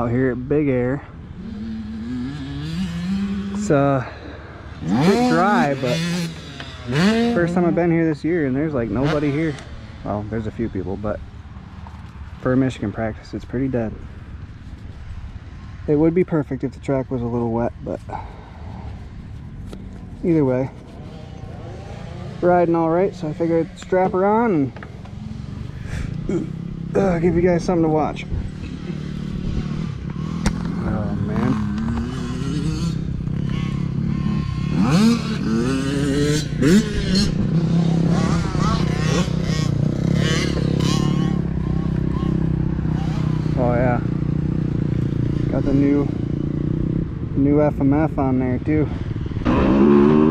out here at Big Air. It's a bit dry, but first time I've been here this year and there's like nobody here. Well, there's a few people, but for a Michigan practice, it's pretty dead. It would be perfect if the track was a little wet, but either way, riding all right, so I figured I'd strap her on and give you guys something to watch. Oh man. Oh yeah, got the new FMF on there too.